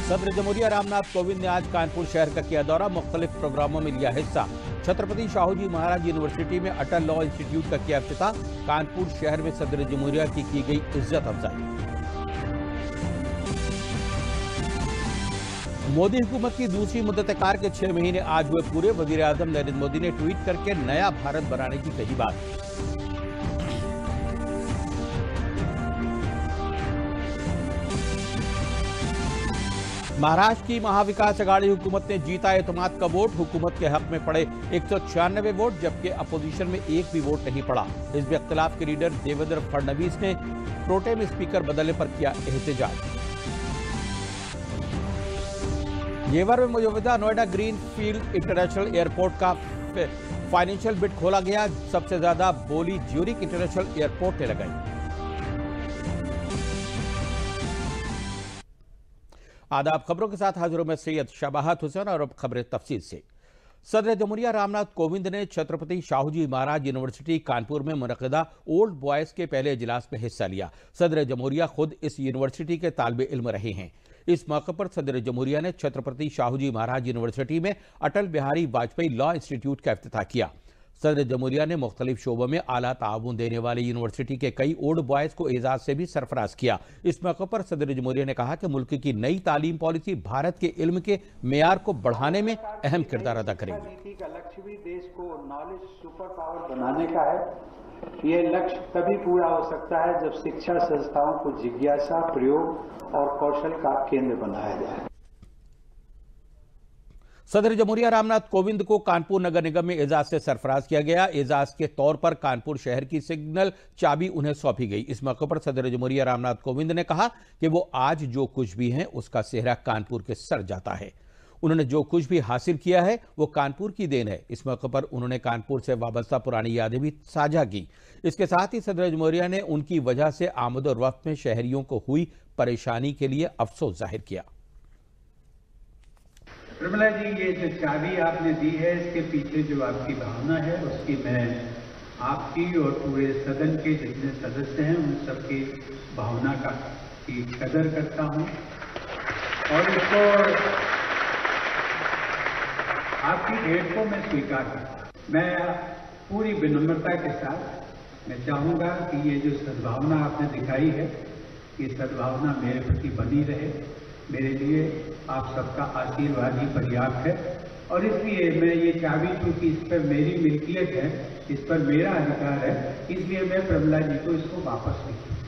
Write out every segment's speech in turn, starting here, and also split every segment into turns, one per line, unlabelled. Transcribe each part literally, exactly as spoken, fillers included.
सदर जमहूरिया रामनाथ कोविंद ने आज कानपुर शहर का किया दौरा, मुख्तलिफ प्रोग्रामों में लिया हिस्सा। छत्रपति शाहूजी महाराज यूनिवर्सिटी में अटल लॉ इंस्टीट्यूट का किया इफ्तिताह। कानपुर शहर में सदर जमहूरिया की की गई इज्जत अफजाई। मोदी हुकूमत की दूसरी मुद्दत-ए-कार के छह महीने आज हुए पूरे। वजीर आजम नरेंद्र मोदी ने ट्वीट करके नया भारत बनाने की कही बात। महाराष्ट्र की महाविकास अघाड़ी हुकूमत ने जीता एतमाद का वोट। हुकूमत के हक में पड़े एक सौ छियानवे वोट, जबकि अपोजिशन में एक भी वोट नहीं पड़ा। हिज़्ब इख्तिलाफ के लीडर देवेंद्र फडणवीस ने प्रोटेम स्पीकर बदलने पर किया एहतजाज। जेवर में मौजूदा Noida green field international airport का फाइनेंशियल बिड खोला गया। सबसे ज्यादा बोली ज्यूरिक इंटरनेशनल एयरपोर्ट ने लगाई। आदाब, खबरों के साथ हाजिर हूं मैं सैयद शबाहत हुसैन और अब खबरें तफसील से। सदर जमहूरिया रामनाथ कोविंद ने छत्रपति शाहूजी महाराज यूनिवर्सिटी कानपुर में मुनक़िदा ओल्ड बॉयज के पहले इजलास में हिस्सा लिया। सदर जमहूरिया खुद इस यूनिवर्सिटी के तालिबे इल्म रहे हैं। इस मौके पर सदर जमहूरिया ने छत्रपति शाहूजी महाराज यूनिवर्सिटी में अटल बिहारी वाजपेयी लॉ इंस्टीट्यूट का इफ्तिताह किया। सदर जमहूरिया ने मुख्तलिफ शोबों में आला ताउन देने वाली यूनिवर्सिटी के कई ओल्ड बॉयज को एजाज से भी सरफराज किया। इस मौके पर सदर जमहूरिया ने कहा कि मुल्क की नई तालीम पॉलिसी भारत के इल्म के मेयार को बढ़ाने में अहम किरदार अदा करेगी।
नीति का लक्ष्य भी देश को नॉलेज सुपर पावर बनाने का है। ये लक्ष्य तभी पूरा हो सकता है जब शिक्षा संस्थाओं को जिज्ञासा, प्रयोग और कौशल का केंद्र बनाया जाए।
सदर जमहूरिया रामनाथ कोविंद को कानपुर नगर निगम में एजाज से सरफराज किया गया। एजाज के तौर पर कानपुर शहर की सिग्नल चाबी उन्हें सौंपी गई। इस मौके पर सदर जमहूरिया रामनाथ कोविंद ने कहा कि वो आज जो कुछ भी हैं उसका सेहरा कानपुर के सर जाता है। उन्होंने जो कुछ भी हासिल किया है वो कानपुर की देन है। इस मौके पर उन्होंने कानपुर से वाबस्ता पुरानी यादें भी साझा की। इसके साथ ही सदर जमहूरिया ने उनकी वजह से आमद और रफ्त में शहरियों को हुई परेशानी के लिए अफसोस जाहिर किया।
निर्मला जी, ये जो चाबी आपने दी है, इसके पीछे जो आपकी भावना है उसकी मैं आपकी और पूरे सदन के जितने सदस्य हैं उन सबकी भावना का की कदर करता हूं और इसको आपकी भेंट को मैं स्वीकार करता हूं। मैं पूरी विनम्रता के साथ मैं चाहूंगा कि ये जो सद्भावना आपने दिखाई है, ये सद्भावना मेरे प्रति बनी रहे। मेरे लिए आप सबका आशीर्वाद ही पर्याप्त है और इसलिए मैं ये चाबी, चूंकि इस पर मेरी मिल्कियत है, इस पर मेरा अधिकार है, इसलिए मैं प्रमिला जी को इसको वापस नहीं दूंगा।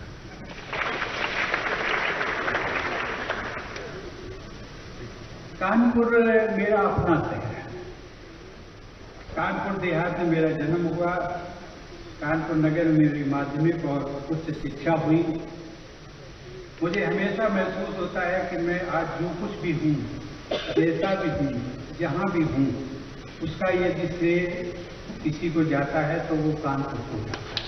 कानपुर मेरा अपना शहर है। कानपुर देहात में मेरा जन्म हुआ। कानपुर नगर में मेरी माध्यमिक और उच्च शिक्षा हुई। मुझे हमेशा महसूस होता है कि मैं आज जो कुछ भी हूँ, जैसा भी हूँ, जहाँ भी हूँ, उसका यदि श्रेय किसी को जाता है तो वो कानपुर को जाता है।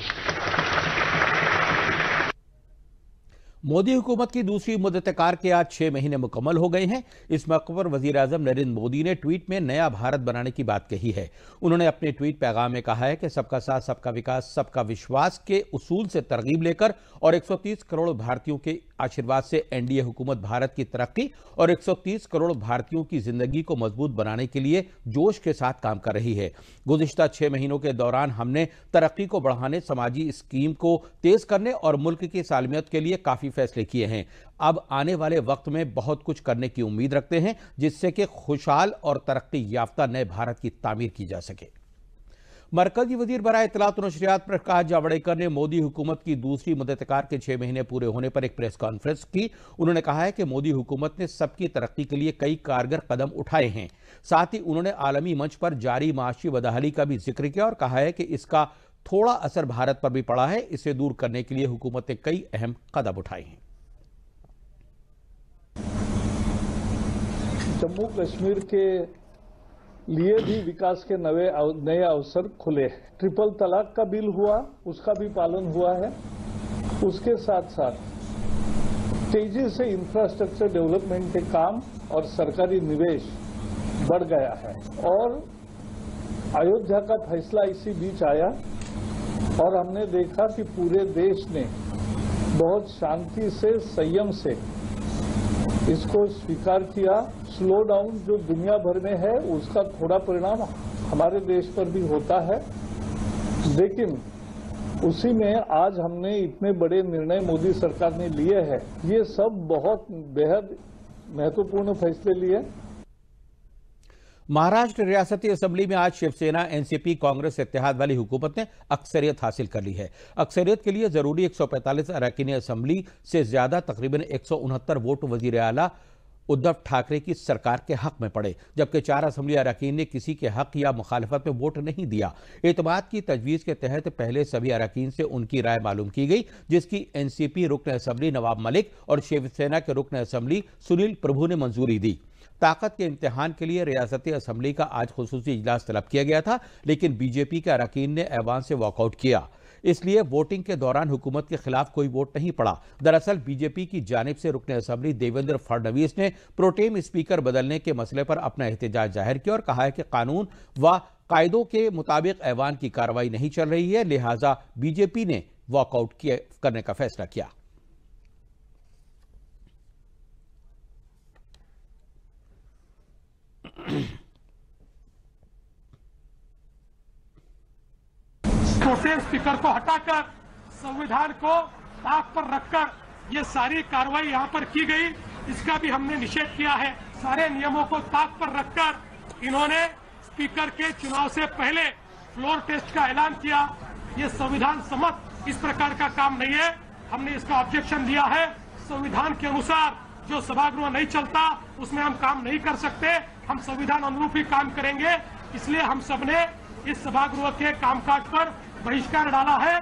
मोदी हुकूमत की दूसरी मुद्दत-ए-कार के आज छह महीने मुकम्मल हो गए हैं। इस मौके पर वजीर आजम नरेंद्र मोदी ने ट्वीट में नया भारत बनाने की बात कही है। उन्होंने अपने ट्वीट पैगाम में कहा है कि सबका साथ, सबका विकास, सबका विश्वास के उसूल से तरगीब लेकर और एक सौ तीस करोड़ भारतीयों के आशीर्वाद से एनडीए हुकूमत भारत की तरक्की और एक सौ तीस करोड़ भारतीयों की जिंदगी को मजबूत बनाने के लिए जोश के साथ काम कर रही है। गुज़िश्ता छह महीनों के दौरान हमने तरक्की को बढ़ाने, समाजी स्कीम को तेज करने और मुल्क की सालमियत के लिए काफी फैसले किए हैं। अब आने वाले वक्त में बहुत कुछ करने की उम्मीद रखते हैं जिससे कि खुशहाल और तरक्की याफ्ता नए भारत की तामीर की जा सके। मरकजी वजीर बराए इत्तलात और नशरियात प्रकाश जावड़ेकर ने मोदी हुकूमत की दूसरी मुद्दत-ए-कार के छह महीने पूरे होने पर एक प्रेस कॉन्फ्रेंस की। उन्होंने कहा है कि मोदी हुकूमत ने सबकी तरक्की के लिए कई कारगर कदम उठाए हैं। साथ ही उन्होंने आलमी मंच पर जारी माशी बदहाली का भी जिक्र किया और कहा है कि इसका थोड़ा असर भारत पर भी पड़ा है। इसे दूर करने के लिए हुकूमत ने कई अहम कदम उठाए हैं।
जम्मू कश्मीर के लिए भी विकास के नए नए अवसर खुले हैं। ट्रिपल तलाक का बिल हुआ, उसका भी पालन हुआ है। उसके साथ साथ तेजी से इंफ्रास्ट्रक्चर डेवलपमेंट के काम और सरकारी निवेश बढ़ गया है और अयोध्या का फैसला इसी बीच आया और हमने देखा कि पूरे देश ने बहुत शांति से, संयम से इसको स्वीकार किया। स्लो डाउन जो दुनिया भर में है उसका थोड़ा परिणाम हमारे देश पर भी होता है, लेकिन उसी में आज हमने इतने बड़े निर्णय मोदी सरकार ने लिए हैं। ये सब बहुत बेहद महत्वपूर्ण फैसले लिए।
महाराष्ट्र रियासती असेंबली में आज शिवसेना, एनसीपी, कांग्रेस इत्तेहाद वाली हुकूमत ने अक्सरियत हासिल कर ली है। अक्सरियत के लिए जरूरी एक सौ पैंतालीस अरकान असेंबली से ज्यादा तकरीबन एक सौ उनहत्तर वोट वजीर आला उद्धव ठाकरे की सरकार के हक में पड़े, जबकि चार असेंबली अरकान ने किसी के हक या मुखालफत में वोट नहीं दिया। एतमाद की तजवीज़ के तहत पहले सभी अरकान से उनकी राय मालूम की गई, जिसकी एनसीपी रुकन असेंबली नवाब मलिक और शिवसेना के रुकन असेंबली सुनील प्रभु ने मंजूरी दी। ताकत के इम्तिहान के लिए रियासती असेंबली का आज खुसूसी इजलास तलब किया गया था, लेकिन बीजेपी के अरकान ने ऐवान से वॉकआउट किया। इसलिए वोटिंग के दौरान हुकूमत के खिलाफ कोई वोट नहीं पड़ा। दरअसल बीजेपी की जानिब से रुकन असेंबली देवेंद्र फडणवीस ने प्रोटेम स्पीकर बदलने के मसले पर अपना एहतजाज जाहिर किया और कहा है कि कानून व कायदों के मुताबिक ऐवान की कार्रवाई नहीं चल रही है, लिहाजा बीजेपी ने वॉकआउट करने का फैसला किया।
प्रोटेम स्पीकर को हटाकर संविधान को ताक पर रखकर ये सारी कार्रवाई यहाँ पर की गई, इसका भी हमने निषेध किया है। सारे नियमों को ताक पर रखकर इन्होंने स्पीकर के चुनाव से पहले फ्लोर टेस्ट का ऐलान किया। ये संविधान सम्मत इस प्रकार का काम नहीं है। हमने इसका ऑब्जेक्शन दिया है। संविधान के अनुसार जो सभागृह नहीं चलता उसमें हम काम नहीं कर सकते। हम संविधान अनुरूप ही काम करेंगे, इसलिए हम सबने इस सभागृह के कामकाज पर बहिष्कार डाला है।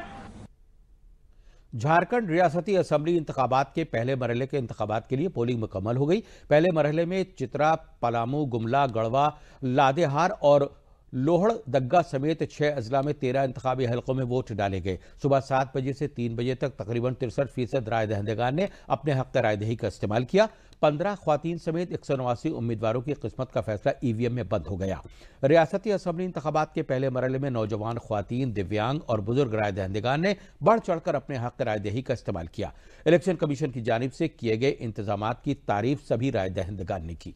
झारखंड रियासती असेंबली इंतखाबात के पहले मरहले के इंतखाबात के लिए पोलिंग मुकम्मल हो गई। पहले मरहले में चित्रा, पलामू, गुमला, गढ़वा, लातेहार और लोहरदगा समेत छह अजला में तेरह इंतखाबी हलकों में वोट डाले गए। सुबह सात बजे से तीन बजे तक तकरीबन तिरसठ फीसद राय दहिंदगान ने अपने हक राय दही का इस्तेमाल किया। पंद्रह ख्वातीन समेत एक सौ नवासी उम्मीदवारों की किस्मत का फैसला ईवीएम में बंद हो गया। रियासती असेंबली इंतखाबात के पहले मरहले में नौजवान, ख्वातीन, दिव्यांग और बुजुर्ग राय दहिंदगान ने बढ़ चढ़कर अपने हक राय दही का इस्तेमाल किया। इलेक्शन कमीशन की जानिब से किए गए इंतजामात की तारीफ सभी राय दहिंदगान ने की।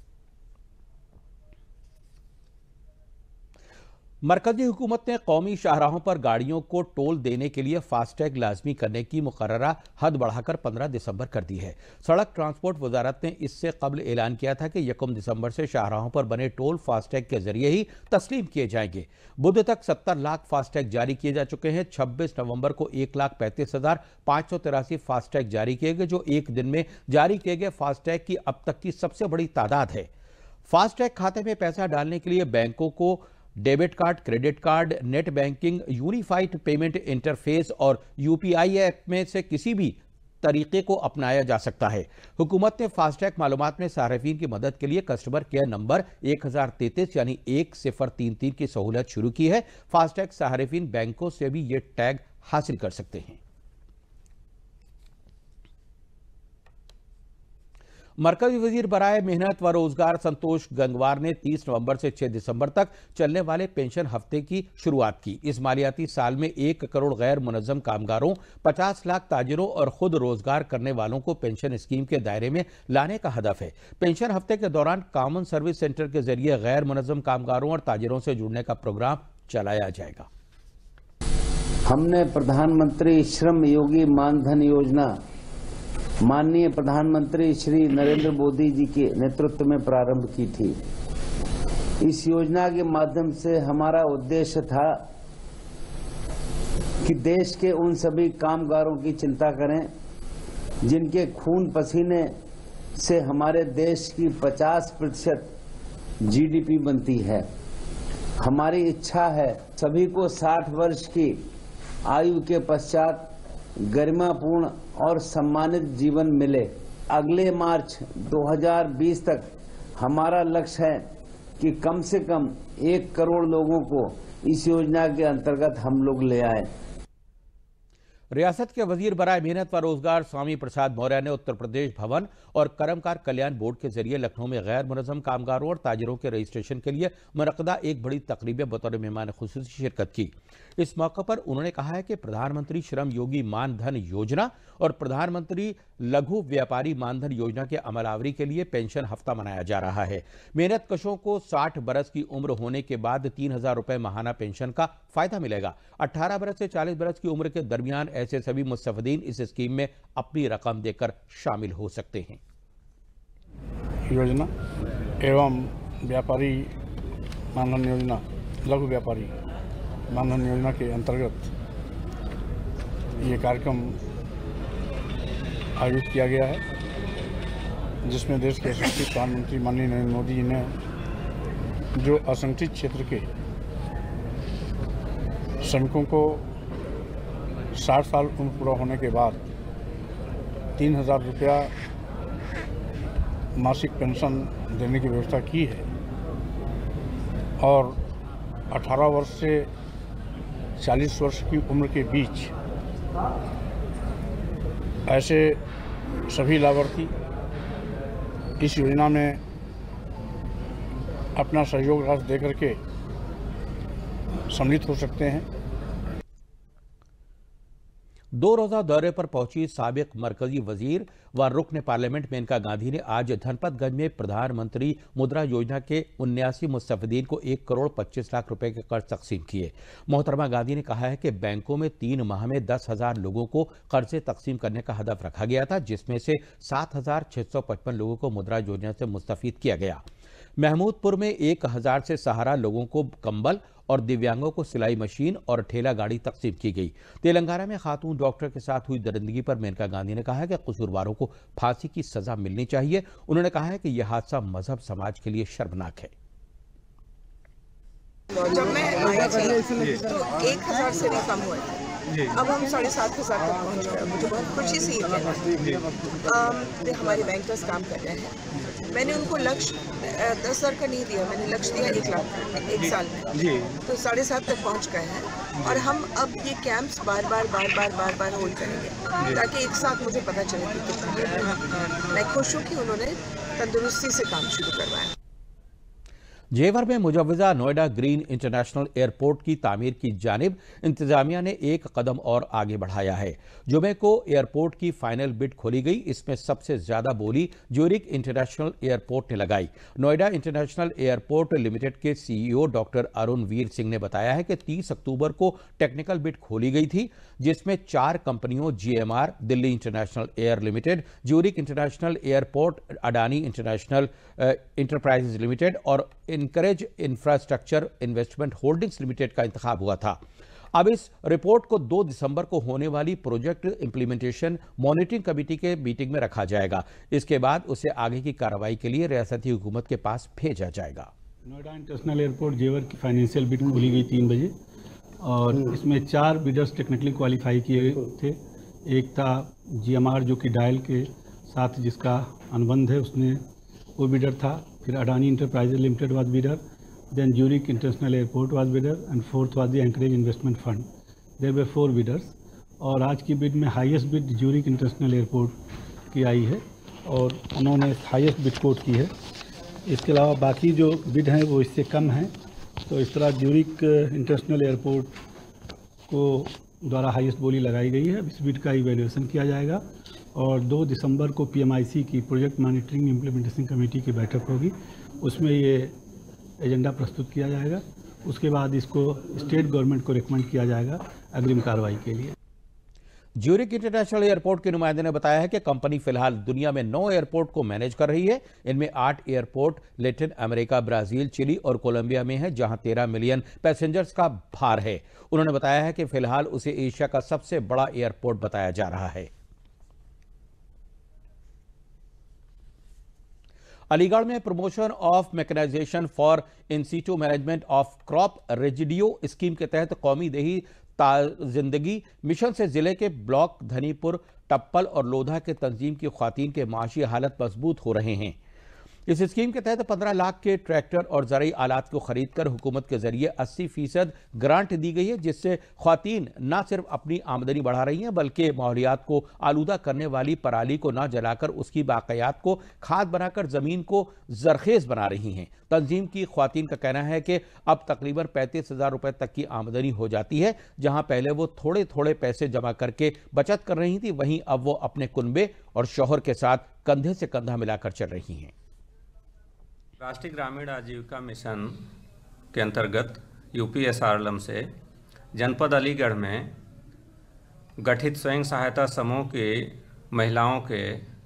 मरकजी हुकूमत ने कौमी शाहराहों पर गाड़ियों को टोल देने के लिए फास्टैग लाजमी करने की मुकर्ररा हद बढ़ाकर पंद्रह दिसंबर कर दी है। सड़क ट्रांसपोर्ट वजारत ने इससे कबल ऐलान किया था कि यकम दिसंबर से शाहराहों पर बने टोल फास्टैग के जरिए ही तस्लीम किए जाएंगे। बुध तक सत्तर लाख फास्टैग जारी किए जा चुके हैं। छब्बीस नवंबर को एक लाख पैंतीस हजार पाँच सौ तिरासी फास्टैग जारी किए गए, जो एक दिन में जारी किए गए फास्टैग की अब तक की सबसे बड़ी तादाद है। फास्टैग खाते में पैसा डालने के लिए बैंकों को debit card, credit card, net banking, unified payment interface और यूपीआई ऐप में से किसी भी तरीके को अपनाया जा सकता है। हुकूमत ने फास्टैग मालूमात में सार्फिन की मदद के लिए कस्टमर केयर नंबर एक हजार तैंतीस यानी एक सिफर तीन तीन की सहूलत शुरू की है। फास्टैग सार्फिन बैंकों से भी ये टैग हासिल कर सकते हैं। मरकजी वजीर बराए मेहनत व रोजगार संतोष गंगवार ने तीस नवंबर से छह दिसंबर तक चलने वाले पेंशन हफ्ते की शुरुआत की। इस मालियाती साल में एक करोड़ गैर मुनज़्ज़म कामगारों, पचास लाख ताजिरों और खुद रोजगार करने वालों को पेंशन स्कीम के दायरे में लाने का हदफ है। पेंशन हफ्ते के दौरान कॉमन सर्विस सेंटर के जरिए गैर मुनज़्ज़म कामगारों और ताजिरों से जुड़ने का प्रोग्राम चलाया जाएगा।
हमने प्रधानमंत्री श्रम योगी मानधन योजना माननीय प्रधानमंत्री श्री नरेंद्र मोदी जी के नेतृत्व में प्रारंभ की थी। इस योजना के माध्यम से हमारा उद्देश्य था कि देश के उन सभी कामगारों की चिंता करें जिनके खून पसीने से हमारे देश की पचास प्रतिशत जीडीपी बनती है। हमारी इच्छा है सभी को साठ वर्ष की आयु के पश्चात गरिमापूर्ण और सम्मानित जीवन मिले। अगले मार्च दो हज़ार बीस तक हमारा लक्ष्य है कि कम से कम एक करोड़ लोगों को इस योजना के अंतर्गत हम लोग ले आए।
रियासत के वजीर बराए मेहनत व रोजगार स्वामी प्रसाद मौर्य ने उत्तर प्रदेश भवन और कर्मकार कल्याण बोर्ड के जरिए लखनऊ में गैर मुनज़्ज़म कामगारों और ताजिरों के रजिस्ट्रेशन के लिए मुनक़दा एक बड़ी तकरीब में बतौर मेहमान खुसूसी शिरकत की। इस मौके पर उन्होंने कहा है कि प्रधानमंत्री श्रम योगी मान धन योजना और प्रधानमंत्री लघु व्यापारी मानधन योजना के अमलावरी के लिए पेंशन हफ्ता मनाया जा रहा है। मेहनत कशों को साठ बरस की उम्र होने के बाद तीन हजार रुपए माहाना पेंशन का फायदा मिलेगा। अठारह बरस से चालीस बरस की उम्र के दरमियान ऐसे सभी मुस्तफदीन इस स्कीम में अपनी रकम देकर शामिल हो सकते हैं।
योजना एवं व्यापारी मानधन योजना, लघु व्यापारी मानधन योजना के अंतर्गत ये कार्यक्रम आयोजित किया गया है, जिसमें देश के यशस्वी प्रधानमंत्री माननीय नरेंद्र मोदी जी ने जो असंगठित क्षेत्र के श्रमिकों को साठ साल उम्र पूरा होने के बाद तीन हजार रुपया मासिक पेंशन देने की व्यवस्था की है और अठारह वर्ष से चालीस वर्ष की उम्र के बीच ऐसे सभी लाभार्थी इस योजना में अपना सहयोग राशि देकर के सम्मिलित हो सकते हैं।
दो रोजा दौरे पर पहुंची साबिक मरकजी वजीर व रुकन पार्लियामेंट मेनका गांधी ने आज धनपतगंज में प्रधानमंत्री मुद्रा योजना के उन्यासी मुस्तफदीन को एक करोड़ पच्चीस लाख रुपए के कर्ज तकसीम किए। मोहतरमा गांधी ने कहा है कि बैंकों में तीन माह में दस हजार लोगों को कर्जे तकसीम करने का हदफ रखा गया था, जिसमें से सात हजार छह सौ पचपन लोगों को मुद्रा योजना से मुस्तफीद किया गया। महमूदपुर में एक हजार से सहारा लोगों को कंबल और दिव्यांगों को सिलाई मशीन और ठेला गाड़ी तकसीम की गई। तेलंगाना में खातून डॉक्टर के साथ हुई दरिंदगी पर मेनका गांधी ने कहा है कि कसूरवारों को फांसी की सजा मिलनी चाहिए। उन्होंने कहा है कि यह हादसा मजहब समाज के लिए शर्मनाक है।
जब मैं आई थी तो एक हजार से भी कम हुआ था, अब हम साढ़े सात हजार तक पहुँच गए। मुझे बहुत खुशी से ये कहना है हमारे बैंकर्स काम कर रहे हैं। मैंने उनको लक्ष्य दस हजार का नहीं दिया, मैंने लक्ष्य दिया एक लाख एक साल में, तो साढ़े सात तक पहुँच गए हैं। और हम अब ये कैंप्स बार बार बार बार बार बार होल्ड करेंगे ताकि एक साथ मुझे पता चले कि कितना। मैं खुश हूँ कि उन्होंने तंदुरुस्ती से काम शुरू करवाया।
जेवर में मुजव्वजा नोएडा ग्रीन इंटरनेशनल एयरपोर्ट की तामीर की जानिब इंतजामिया ने एक कदम और आगे बढ़ाया है। जुमे को एयरपोर्ट की फाइनल बिड खोली गई। इसमें सबसे ज्यादा बोली ज्यूरिक इंटरनेशनल एयरपोर्ट ने लगाई। नोएडा इंटरनेशनल एयरपोर्ट लिमिटेड के सीईओ डॉक्टर अरुण वीर सिंह ने बताया है कि तीस अक्टूबर को टेक्निकल बिड खोली गई थी, जिसमें चार कंपनियों GMR, Delhi international air limited, Zurich international airport, Adani international enterprises limited और Anchorage infrastructure investment holdings limited का इंतखाब हुआ था। अब इस रिपोर्ट को दो दिसंबर को होने वाली प्रोजेक्ट इंप्लीमेंटेशन मॉनिटरिंग कमेटी के मीटिंग में रखा जाएगा। इसके बाद उसे आगे की कार्रवाई के लिए रियासती हुकूमत के पास भेजा जाएगा।
नोएडा इंटरनेशनल एयरपोर्ट जेवर की फाइनेंशियल बिड खोली गई तीन बजे और इसमें चार बिडर्स टेक्निकली क्वालिफाई किए गए थे। एक था जीएमआर जो कि डायल के साथ जिसका अनुबंध है, उसने वो बिडर था। फिर Adani Enterprises Limited was bidder, then Zurich international Airport was bidder and fourth was the Anchorage Investment Fund. There were four bidders और आज की बिड में highest bid Zurich international airport की आई है और उन्होंने हाईएस्ट बिड कोट की है। इसके अलावा बाकी जो बिड हैं वो इससे कम हैं। तो इस तरह ज्यूरिक इंटरनेशनल एयरपोर्ट को द्वारा हाईएस्ट बोली लगाई गई है। इस बिड का इवैल्यूएशन किया जाएगा और दो दिसंबर को पीएमआईसी की प्रोजेक्ट मॉनिटरिंग इम्प्लीमेंटेशन कमेटी की बैठक होगी, उसमें ये एजेंडा प्रस्तुत किया जाएगा। उसके बाद इसको स्टेट गवर्नमेंट को रिकमेंड किया जाएगा अग्रिम कार्रवाई के लिए।
ज्यूरिक इंटरनेशनल एयरपोर्ट के नुमाइंदे ने बताया है कि कंपनी फिलहाल दुनिया में नौ एयरपोर्ट को मैनेज कर रही है। इनमें आठ airport Latin America, Brazil, Chile और कोलंबिया में है, जहां तेरह मिलियन पैसेंजर्स का भार है। उन्होंने बताया है कि फिलहाल उसे एशिया का सबसे बड़ा एयरपोर्ट बताया जा रहा है। अलीगढ़ में promotion of mechanization for in situ management of crop residue scheme के तहत कौमी देही जिंदगी मिशन से जिले के ब्लॉक धनीपुर, टप्पल और लोधा के तंजीम की ख्वातीन के माशी हालत मजबूत हो रहे हैं। इस स्कीम के तहत पंद्रह लाख के ट्रैक्टर और ज़राई आलात को खरीदकर हुकूमत के जरिए अस्सी फीसद ग्रांट दी गई है, जिससे ख्वातीन न सिर्फ अपनी आमदनी बढ़ा रही हैं बल्कि माहौलियात को आलूदा करने वाली पराली को न जलाकर उसकी बाक़ियात को खाद बनाकर ज़मीन को जरखेज़ बना रही हैं। तंजीम की ख्वातीन का कहना है कि अब तकरीबन पैंतीस हज़ार रुपये तक की आमदनी हो जाती है। जहाँ पहले वो थोड़े थोड़े पैसे जमा करके बचत कर रही थी, वहीं अब वो अपने कुनबे और शौहर के साथ कंधे से कंधा मिलाकर चल रही हैं।
राष्ट्रीय ग्रामीण आजीविका मिशन के अंतर्गत यूपी एसआरएलएम से जनपद अलीगढ़ में गठित स्वयं सहायता समूह की महिलाओं के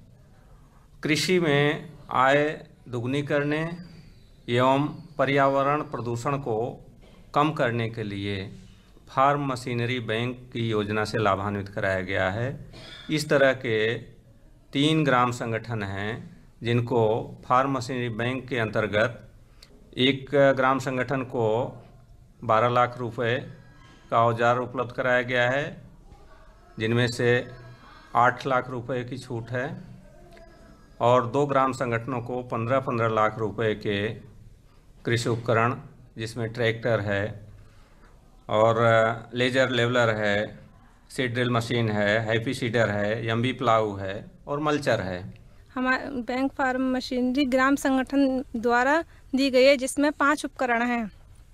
कृषि में आय दुगनी करने एवं पर्यावरण प्रदूषण को कम करने के लिए फार्म मशीनरी बैंक की योजना से लाभान्वित कराया गया है। इस तरह के तीन ग्राम संगठन हैं जिनको फार्म मशीनरी बैंक के अंतर्गत एक ग्राम संगठन को बारह लाख रुपए का औजार उपलब्ध कराया गया है, जिनमें से आठ लाख रुपए की छूट है, और दो ग्राम संगठनों को पंद्रह पंद्रह लाख रुपए के कृषि उपकरण जिसमें ट्रैक्टर है और लेजर लेवलर है, सीड ड्रिल मशीन है, हैप्पी सीडर है, एमबी प्लाऊ है और मल्चर है।
हमारे बैंक फार्म मशीनरी ग्राम संगठन द्वारा दी गई है, जिसमें पांच उपकरण हैं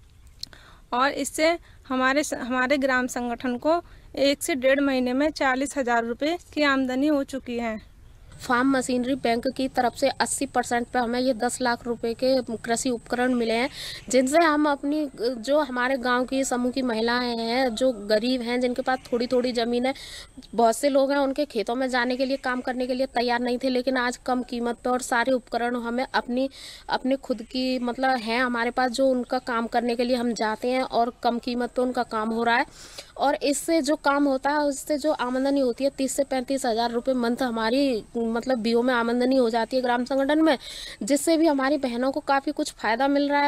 और इससे हमारे हमारे ग्राम संगठन को एक से डेढ़ महीने में चालीस हजार रुपये की आमदनी हो चुकी है।
फार्म मशीनरी बैंक की तरफ से अस्सी परसेंट पे हमें ये दस लाख रुपए के कृषि उपकरण मिले हैं, जिनसे हम अपनी जो हमारे गांव की समूह की महिलाएं हैं जो गरीब हैं, जिनके पास थोड़ी थोड़ी ज़मीन है, बहुत से लोग हैं उनके खेतों में जाने के लिए काम करने के लिए तैयार नहीं थे, लेकिन आज कम कीमत पे और सारे उपकरण हमें अपनी अपने खुद की मतलब हैं हमारे पास, जो उनका काम करने के लिए हम जाते हैं और कम कीमत पर उनका काम हो रहा है। और इससे जो काम होता है उससे जो आमदनी होती है तीस से पैंतीस हज़ार रुपये मंथ हमारी मतलब बीओ में आमदनी हो जाती है ग्राम संगठन में, जिससे भी हमारी बहनों को काफ़ी कुछ फायदा मिल रहा है।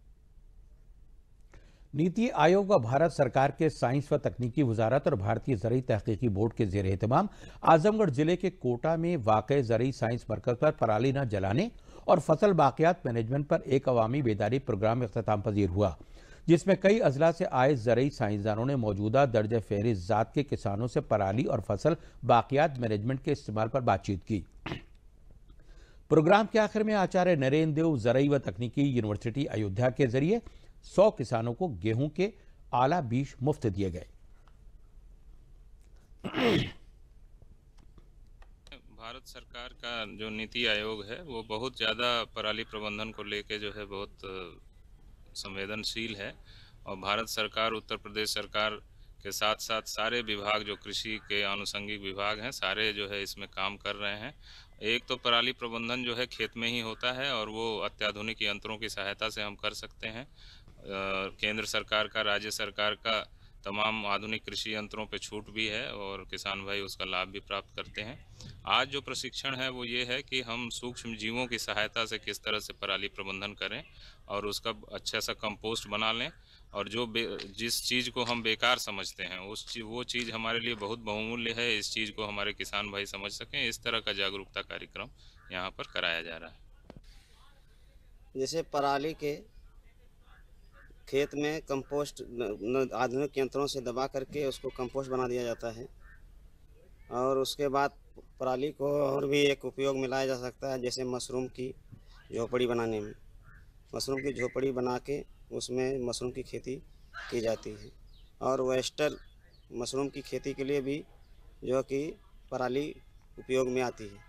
नीति आयोग व भारत सरकार के साइंस व तकनीकी वजारत और भारतीय ज़रई तहकीकी बोर्ड के जेर एहतमाम आजमगढ़ जिले के कोटा में वाक़े ज़रई साइंस मरकज़ पर पराली न जलाने और फसल बाक़ियात मैनेजमेंट पर एक अवामी बेदारी प्रोग्राम इख्तिताम पजीर हुआ, जिसमें कई अजला से आए ज़रई साइंसदानों ने मौजूदा दर्ज फहरिस्त ज़ात के किसानों से पराली और फसल बाक़ियात मैनेजमेंट के इस्तेमाल पर बातचीत की। प्रोग्राम के आखिर में आचार्य नरेंद्र देव ज़रई व तकनीकी यूनिवर्सिटी अयोध्या के जरिए सौ किसानों को गेहूं के आला बीज मुफ्त दिए गए।
भारत सरकार का जो नीति आयोग है वो बहुत ज़्यादा पराली प्रबंधन को लेके जो है बहुत संवेदनशील है, और भारत सरकार उत्तर प्रदेश सरकार के साथ साथ सारे विभाग जो कृषि के आनुषंगिक विभाग हैं सारे जो है इसमें काम कर रहे हैं। एक तो पराली प्रबंधन जो है खेत में ही होता है और वो अत्याधुनिक यंत्रों की सहायता से हम कर सकते हैं। केंद्र सरकार का, राज्य सरकार का तमाम आधुनिक कृषि यंत्रों पे छूट भी है और किसान भाई उसका लाभ भी प्राप्त करते हैं। आज जो प्रशिक्षण है वो ये है कि हम सूक्ष्म जीवों की सहायता से किस तरह से पराली प्रबंधन करें और उसका अच्छा सा कंपोस्ट बना लें, और जो जिस चीज़ को हम बेकार समझते हैं उस चीज वो चीज़ हमारे लिए बहुत बहुमूल्य है, इस चीज़ को हमारे किसान भाई समझ सकें। इस तरह का जागरूकता कार्यक्रम यहाँ पर कराया जा रहा है।
जैसे पराली के खेत में कंपोस्ट आधुनिक यंत्रों से दबा करके उसको कंपोस्ट बना दिया जाता है, और उसके बाद पराली को और भी एक उपयोग मिलाया जा सकता है, जैसे मशरूम की झोपड़ी बनाने में। मशरूम की झोपड़ी बना के उसमें मशरूम की खेती की जाती है, और वेस्टर मशरूम की खेती के लिए भी जो कि पराली उपयोग में आती है।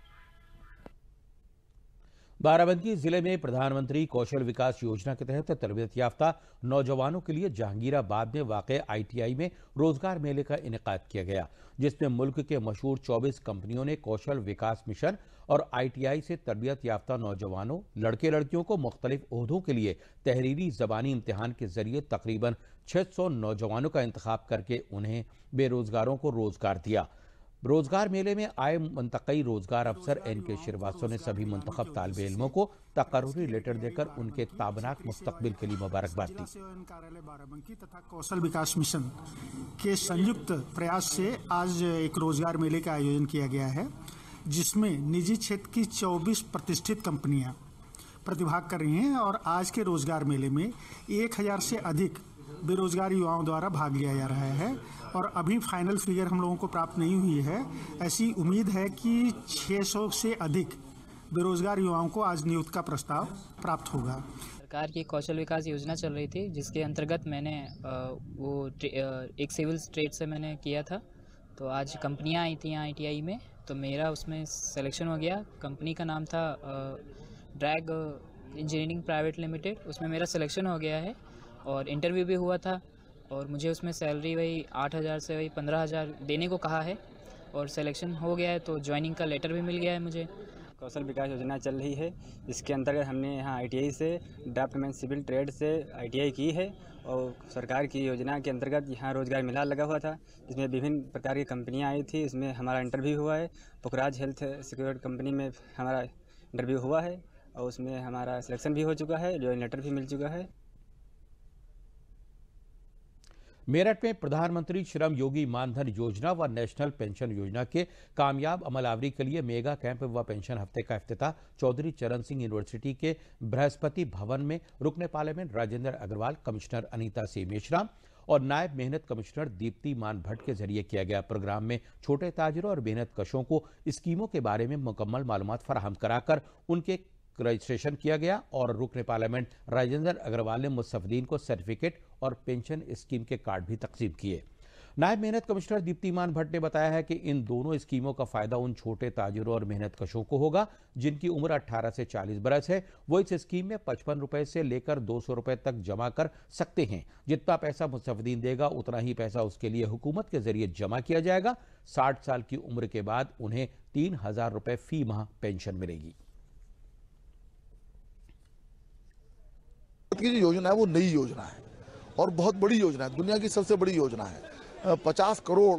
बाराबंकी जिले में प्रधानमंत्री कौशल विकास योजना के तहत तरबियत याफ्ता नौजवानों के लिए जहांगीराबाद में वाक़े आईटीआई में रोजगार मेले का इनेकाद किया गया, जिसमें मुल्क के मशहूर चौबीस कंपनियों ने कौशल विकास मिशन और आईटीआई से तरबियत याफ्ता नौजवानों लड़के लड़कियों को मुख्तलिफ ओहदों के लिए तहरीरी ज़बानी इम्तिहान के जरिए तकरीबन छः सौ नौजवानों का इंतखाब करके उन्हें बेरोजगारों को रोजगार दिया। रोजगार मेले में आए मुंतकई रोजगार अफसर एन के श्रीवास्तव ने सभी मुंतखब तालिब इल्मों को तकर्रुरी लेटर देकर उनके ताबनाक मुस्तकबिल के लिए मुबारकबाद दी।
कार्यालय बाराबंकी तथा कौशल विकास मिशन के संयुक्त प्रयास से आज एक रोजगार मेले का आयोजन किया गया है, जिसमें निजी क्षेत्र की चौबीस प्रतिष्ठित कंपनियां प्रतिभाग कर रही हैं और आज के रोजगार मेले में एक हजार से अधिक बेरोजगार युवाओं द्वारा भाग लिया जा रहा है और अभी फाइनल फिगर हम लोगों को प्राप्त नहीं हुई है। ऐसी उम्मीद है कि छह सौ से अधिक बेरोजगार युवाओं को आज नियुक्ति का प्रस्ताव प्राप्त होगा।
सरकार की कौशल विकास योजना चल रही थी जिसके अंतर्गत मैंने वो एक सिविल ट्रेड से मैंने किया था, तो आज कंपनियां आई थी यहाँ आई टी आई में, तो मेरा उसमें सिलेक्शन हो गया। कंपनी का नाम था ड्रैग इंजीनियरिंग प्राइवेट लिमिटेड, उसमें मेरा सिलेक्शन हो गया है और इंटरव्यू भी हुआ था और मुझे उसमें सैलरी वही आठ हज़ार से वही पंद्रह हज़ार देने को कहा है और सिलेक्शन हो गया है, तो ज्वाइनिंग का लेटर भी मिल गया है मुझे।
कौशल विकास योजना चल रही है, इसके अंतर्गत हमने यहाँ आई टी आई से ड्राफ्टमैन सिविल ट्रेड से आई टी आई की है और सरकार की योजना के अंतर्गत यहाँ रोजगार मेला लगा हुआ था, इसमें विभिन्न प्रकार की कंपनियाँ आई थी। इसमें हमारा इंटरव्यू हुआ है, पुखराज हेल्थ सिक्योरिटी कंपनी में हमारा इंटरव्यू हुआ है और उसमें हमारा सिलेक्शन भी हो चुका है, ज्वाइन लेटर भी मिल चुका है।
मेरठ में प्रधानमंत्री श्रम योगी मानधन योजना व नेशनल पेंशन योजना के कामयाब अमलावरी के लिए मेगा कैंप व पेंशन हफ्ते का इफ्तिताह चौधरी चरण सिंह यूनिवर्सिटी के बृहस्पति भवन में रुकने parliament Rajendra Agarwal, commissioner Anita C Meshram और नायब मेहनत कमिश्नर दीप्ति मान भट्ट के जरिए किया गया। प्रोग्राम में छोटे ताजिरों और मेहनत कशों को स्कीमों के बारे में मुकम्मल मालूमात फराहम कराकर उनके रजिस्ट्रेशन किया गया और रुकने पार्लियामेंट राजेंद्र अग्रवाल ने मुस्तफदीन को सर्टिफिकेट और पेंशन स्कीम के कार्ड भी तकसीम किए। नायब मेहनत कमिश्नर दीप्तिमान भट्ट ने बताया है कि इन दोनों स्कीमों का फायदा उन छोटे ताजिरों और मेहनत कशों को होगा जिनकी उम्र अठारह से चालीस बरस है। वो इस स्कीम में पचपन रुपए से लेकर दो सौ रुपए तक जमा कर सकते हैं। जितना पैसा मुस्तफदीन देगा उतना ही पैसा उसके लिए हुकूमत के जरिए जमा किया जाएगा। साठ साल की उम्र के बाद उन्हें तीन हजार रुपए फी माह पेंशन मिलेगी।
की जो योजना है वो नई योजना है और बहुत बड़ी योजना है, दुनिया की सबसे बड़ी योजना है। पचास करोड़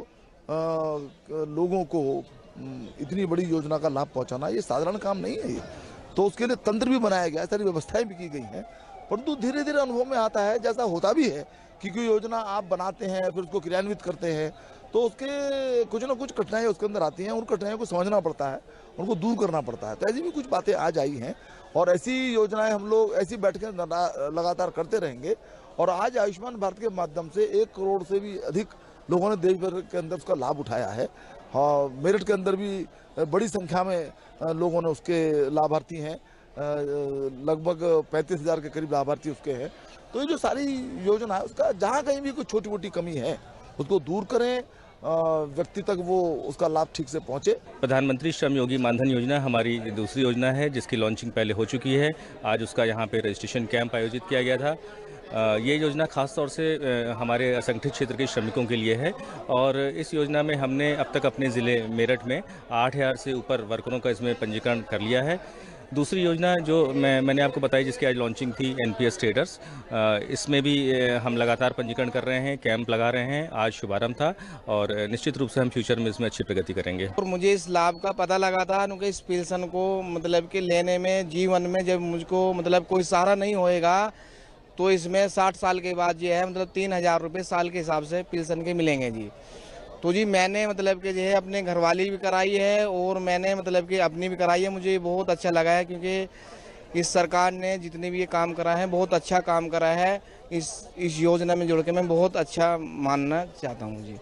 लोगों को इतनी बड़ी योजना का लाभ पहुंचाना ये साधारण काम नहीं है। ये तो उसके लिए तंत्र भी बनाया गया है, सारी व्यवस्थाएं भी की गई हैं, परंतु धीरे धीरे अनुभव में आता है, जैसा होता भी है कि कोई योजना आप बनाते हैं फिर उसको क्रियान्वित करते हैं तो उसके कुछ ना कुछ कठिनाइयाँ उसके अंदर आती हैं, उन कठिनाइयों को समझना पड़ता है, उनको दूर करना पड़ता है। तो ऐसी भी कुछ बातें आज आई हैं और ऐसी योजनाएं हम लोग ऐसी बैठकें लगातार करते रहेंगे। और आज आयुष्मान भारत के माध्यम से एक करोड़ से भी अधिक लोगों ने देश भर के अंदर उसका लाभ उठाया है। हाँ, मेरठ के अंदर भी बड़ी संख्या में लोगों ने उसके लाभार्थी हैं, लगभग पैंतीस हजार के करीब लाभार्थी उसके हैं। तो ये जो सारी योजना है उसका जहाँ कहीं भी कोई छोटी मोटी कमी है उसको दूर करें, व्यक्ति तक वो उसका लाभ ठीक से पहुंचे।
प्रधानमंत्री श्रम योगी मानधन योजना हमारी दूसरी योजना है जिसकी लॉन्चिंग पहले हो चुकी है। आज उसका यहाँ पे रजिस्ट्रेशन कैंप आयोजित किया गया था। ये योजना खास तौर से हमारे असंगठित क्षेत्र के श्रमिकों के लिए है और इस योजना में हमने अब तक अपने ज़िले मेरठ में आठ हज़ार से ऊपर वर्करों का इसमें पंजीकरण कर लिया है। दूसरी योजना जो मैं मैंने आपको बताई जिसकी आज लॉन्चिंग थी एन पी एस ट्रेडर्स, इसमें भी हम लगातार पंजीकरण कर रहे हैं, कैंप लगा रहे हैं। आज शुभारंभ था और निश्चित रूप से हम फ्यूचर में इसमें अच्छी प्रगति करेंगे।
और मुझे इस लाभ का पता लगा था क्योंकि इस पेंशन को मतलब कि लेने में जीवन में जब मुझको मतलब कोई सहारा नहीं होएगा तो इसमें साठ साल के बाद जो है मतलब तीन हजार रुपये साल के हिसाब से पेंशन के मिलेंगे जी। तो जी मैंने मतलब कि जो है अपने घरवाली भी कराई है और मैंने मतलब कि अपनी भी कराई है। मुझे बहुत अच्छा लगा है क्योंकि इस सरकार ने जितने भी ये काम करा है बहुत अच्छा काम करा है। इस इस योजना में जुड़ के मैं बहुत अच्छा मानना चाहता हूँ जी।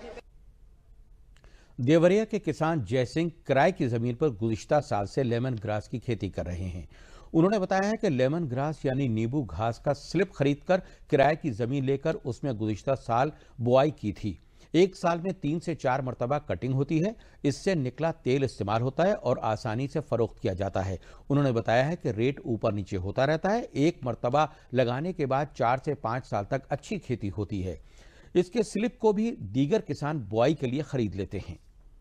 देवरिया के किसान जयसिंह किराए की जमीन पर गुज़िश्ता साल से लेमन ग्रास की खेती कर रहे हैं। उन्होंने बताया है कि लेमन ग्रास यानी नींबू घास का स्लिप खरीदकर किराए की जमीन लेकर उसमें गुज़िश्ता साल बुआई की थी। एक साल में तीन से चार मरतबा कटिंग होती है। इससे निकला तेल इस्तेमाल होता है और आसानी से फरोख्त किया जाता है। उन्होंने बताया है कि रेट ऊपर नीचे होता रहता है। एक मरतबा लगाने के बाद चार से पाँच साल तक अच्छी खेती होती है। इसके स्लिप को भी दीगर किसान बुआई के लिए खरीद लेते हैं।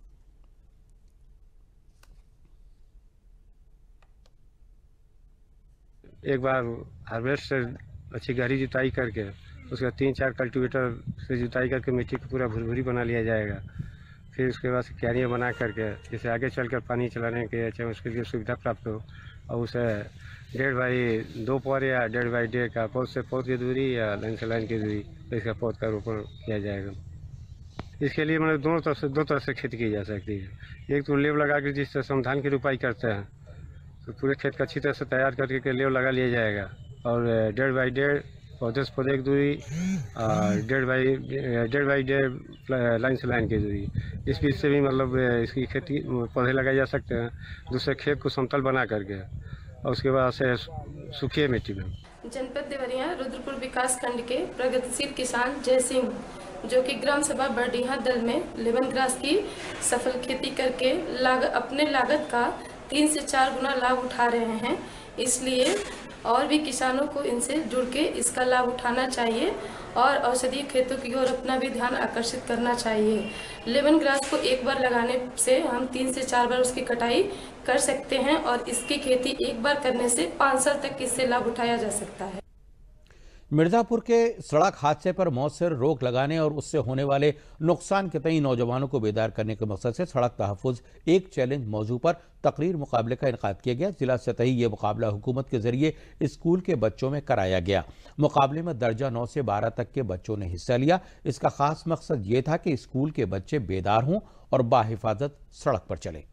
एक बार हार्वेस्ट से अच्छी गहरी जुताई करके उसका तीन चार कल्टीवेटर से जुताई करके मिट्टी को पूरा भुरभुरी बना लिया जाएगा। फिर उसके बाद से क्यारियाँ बना करके जैसे आगे चलकर पानी चलाने के चाहे उसके लिए सुविधा प्राप्त हो और उसे डेढ़ बाई दो पौर या डेढ़ बाई डेढ़ का पौध से पौध की दूरी या लाइन से लाइन की दूरी तो इसका पौध का रोपण किया जाएगा। इसके लिए मतलब दोनों तरफ से दो तरह से खेती की जा सकती है। एक तो लेब लगा कर जिससे समधान की रोपाई करते हैं तो पूरे खेत का अच्छी तरह से तैयार करके के लेव लगा लिया जाएगा और डेढ़ बाई डेढ़ पौधे से पौधे की दूरी, डेढ़ बाई डेढ़ बाई डेढ़ लाइन से लाइन की दूरी, इस बीच से भी मतलब इसकी खेती पौधे लगाए जा सकते हैं। दूसरे खेत को समतल बना करके और उसके बाद से सूखी मिट्टी में।
जनपद देवरिया रुद्रपुर विकास खंड के प्रगतिशील किसान जय सिंह, जो कि ग्राम सभा बरडीहा दल में लेमन ग्रास की सफल खेती करके लाग अपने लागत का तीन से चार गुना लाभ उठा रहे हैं। इसलिए और भी किसानों को इनसे जुड़ के इसका लाभ उठाना चाहिए और औषधीय खेतों की ओर अपना भी ध्यान आकर्षित करना चाहिए। लेमन ग्रास को एक बार लगाने से हम तीन से चार बार उसकी कटाई कर सकते हैं और इसकी खेती एक बार करने से पाँच साल तक इससे लाभ उठाया जा सकता है।
मिर्जापुर के सड़क हादसे पर मौसर रोक लगाने और उससे होने वाले नुकसान के तई नौजवानों को बेदार करने के मकसद से सड़क तहफ़्फ़ुज़ एक चैलेंज मौजू पर तकरीर मुकाबले का इनेकाद किया गया। जिला सतही ये मुकाबला हुकूमत के जरिए स्कूल के बच्चों में कराया गया। मुकाबले में दर्जा नौ से बारह तक के बच्चों ने हिस्सा लिया। इसका खास मकसद ये था कि स्कूल के बच्चे बेदार हों और बाहिफाजत सड़क पर चलें।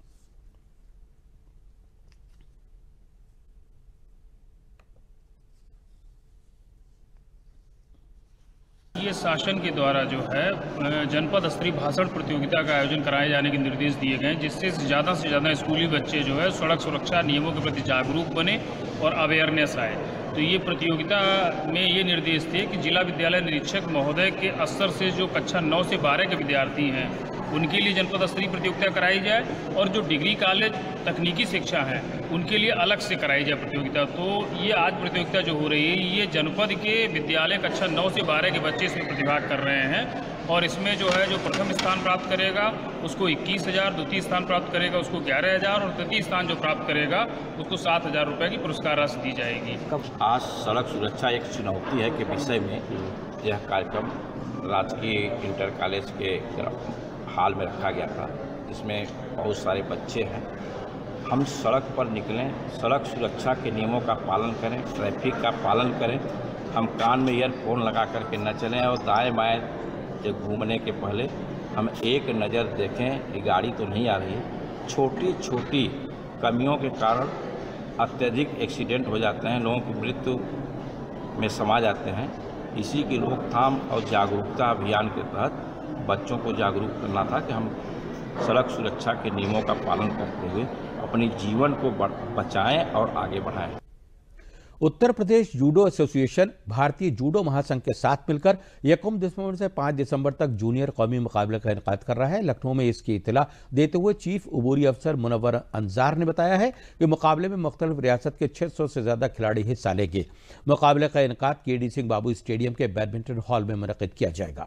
ये शासन के द्वारा जो है जनपद स्तरीय भाषण प्रतियोगिता का आयोजन कराए जाने के निर्देश दिए गए, जिससे ज़्यादा से ज़्यादा स्कूली बच्चे जो है सड़क सुरक्षा नियमों के प्रति जागरूक बने और अवेयरनेस आए। तो ये प्रतियोगिता में ये निर्देश थे कि जिला विद्यालय निरीक्षक महोदय के स्तर से जो कक्षा नौ से बारह के विद्यार्थी हैं उनके लिए जनपद स्तरीय प्रतियोगिता कराई जाए और जो डिग्री कॉलेज तकनीकी शिक्षा है उनके लिए अलग से कराई जाए प्रतियोगिता। तो ये आज प्रतियोगिता जो हो रही है ये जनपद के विद्यालय कक्षा नौ से बारह के बच्चे इसमें प्रतिभाग कर रहे हैं और इसमें जो है जो प्रथम स्थान प्राप्त करेगा उसको इक्कीस हज़ार, द्वितीय स्थान प्राप्त करेगा उसको ग्यारह हज़ार और तृतीय स्थान जो प्राप्त करेगा उसको सात हज़ार रुपये की पुरस्कार राशि दी जाएगी।
आज सड़क सुरक्षा एक चुनौती है के विषय में यह कार्यक्रम राजकीय इंटर कॉलेज के हाल में रखा गया था। इसमें बहुत सारे बच्चे हैं। हम सड़क पर निकलें, सड़क सुरक्षा के नियमों का पालन करें, ट्रैफिक का पालन करें। हम कान में ईयरफोन लगा करके न चलें और दाएं बाएं जो घूमने के पहले हम एक नज़र देखें कि गाड़ी तो नहीं आ रही है। छोटी छोटी कमियों के कारण अत्यधिक एक्सीडेंट हो जाते हैं, लोगों की मृत्यु में समा जाते हैं। इसी की रोकथाम और जागरूकता अभियान के तहत बच्चों को जागरूक करना था कि हम सड़क सुरक्षा के नियमों का पालन करते हुए अपने जीवन को बचाएं और आगे बढ़ाएं।
उत्तर प्रदेश जूडो एसोसिएशन भारतीय जूडो महासंघ के साथ मिलकर यकम दिसंबर से पाँच दिसंबर तक जूनियर कौमी मुकाबले का इनेकाद कर रहा है। लखनऊ में इसकी इत्तला देते हुए चीफ उबूरी अफसर मुनव्वर अंजार ने बताया है कि मुकाबले में मुख्तलिफ रियासत के छह सौ से ज्यादा खिलाड़ी हिस्सा लेंगे। मुकाबले का इनेकाद K D Singh Babu stadium के बैडमिंटन हॉल में मुनक्किद किया जाएगा।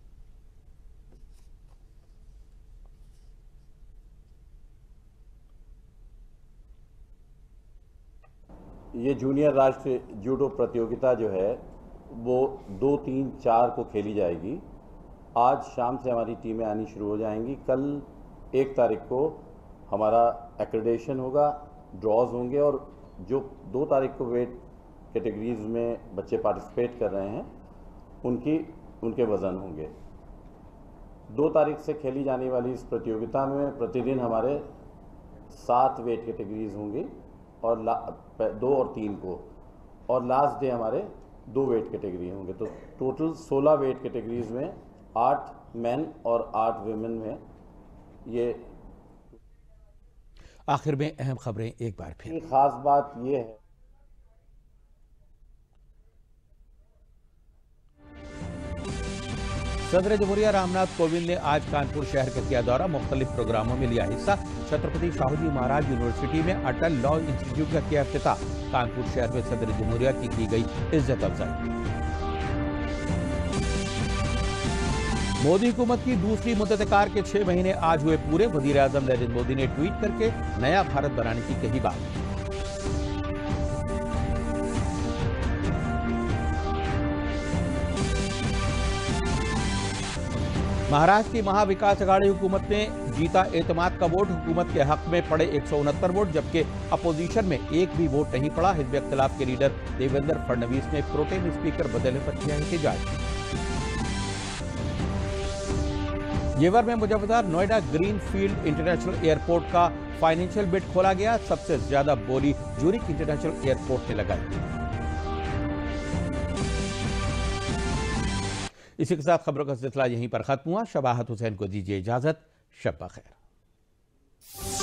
ये जूनियर राष्ट्रीय जूडो प्रतियोगिता जो है वो दो तीन चार को खेली जाएगी। आज शाम से हमारी टीमें आनी शुरू हो जाएंगी। कल एक तारीख को हमारा एक्रेडिटेशन होगा, ड्रॉज होंगे और जो दो तारीख को वेट कैटेगरीज में बच्चे पार्टिसिपेट कर रहे हैं उनकी उनके वज़न होंगे। दो तारीख से खेली जाने वाली इस प्रतियोगिता में प्रतिदिन हमारे सात वेट कैटेगरीज होंगी और दो और तीन को, और लास्ट डे हमारे दो वेट कैटेगरी होंगे। तो टोटल सोलह वेट कैटेगरीज में आठ मेन और आठ विमेन में ये।
आखिर में अहम खबरें एक बार फिर।
खास बात ये है
सदर जमहूरिया रामनाथ कोविंद ने आज कानपुर शहर का किया दौरा, मुख्तलिफ प्रोग्रामों में लिया हिस्सा। छत्रपति शाहू जी महाराज यूनिवर्सिटी में अटल लॉ इंस्टीट्यूट का किया इफ्तिताह। कानपुर शहर में सदर जमहूरिया की की गई इज्जत अफजाई। मोदी हुकूमत की दूसरी मुद्दतकार के छह महीने आज हुए पूरे। वजीर आजम नरेंद्र मोदी ने ट्वीट करके नया भारत बनाने की कही बात। महाराष्ट्र की महाविकास अघाड़ी हुकूमत ने जीता एतमाद का वोट। हुकूमत के हक में पड़े एक सौ उनहत्तर वोट, जबकि अपोजिशन में एक भी वोट नहीं पड़ा। हिज़्ब इख्तिलाफ के लीडर देवेंद्र फडणवीस ने प्रोटेम स्पीकर बदलने पर किया एहतजाज। जेवर में Muzaffarnagar Noida green field international airport का फाइनेंशियल बिड खोला गया, सबसे ज्यादा बोली ज्यूरिख इंटरनेशनल एयरपोर्ट ने लगाई। इसी के साथ खबरों का सिलसिला यहीं पर खत्म हुआ। शबाहत हुसैन को दीजिए इजाजत। शब बखैर।